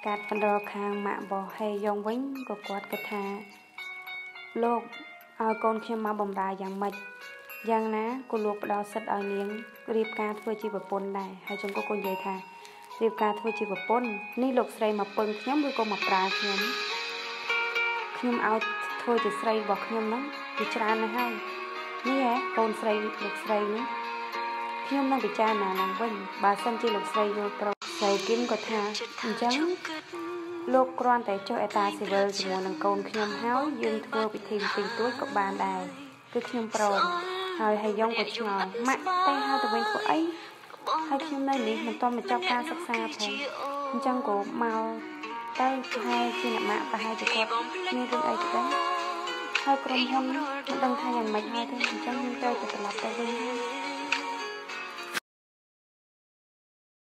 การបណ្ដោះខាងម៉ាក់បោះហើយយងវិញក៏គាត់គិតថាលោកឲ្យកូនខ្ញុំមកបំរើយ៉ាងម៉េចយ៉ាងណាក៏លោកផ្ដល់សិទ្ធឲ្យនាងរៀបការធ្វើជាប្រពន្ធដែរហើយចុងក៏និយាយថារៀបការធ្វើជាប្រពន្ធនេះលោកស្រីមកពឹងខ្ញុំឬក៏មកប្រើខ្ញុំឲ្យធ្វើជាស្រីរបស់ខ្ញុំហ្នឹងវាច្រើនណាស់ហើយនេះហ៎កូនស្រីលោកស្រីនេះខ្ញុំនឹងពិចារណាឡើងវិញបើសិនជាលោកស្រីយល់ប្រុសស្រីគឹមក៏ថាអញ្ចឹងលោកគ្រាន់តែចុះអេតាស៊ីវិលជាមួយនឹងកូនខ្ញុំហើយយើងធ្វើពិធីទិញទួយក៏បានដែរគឺខ្ញុំព្រមហើយហើយយ៉ងក៏ឆ្ងល់ម៉ាក់តែហៅទៅវិញធ្វើអីហើយខ្ញុំនៅនេះមិនទាន់បញ្ចប់ការសិក្សាផងអញ្ចឹងក៏មកទៅប្រហែលជាអ្នកម៉ាក់ប្រហែលជាគាត់មានរឿងអីទៅដែរហើយក្រុមហ៊ុនមិនដឹងថាយ៉ាងម៉េចហើយទេអញ្ចឹងខ្ញុំត្រូវតែត្រឡប់ទៅវិញ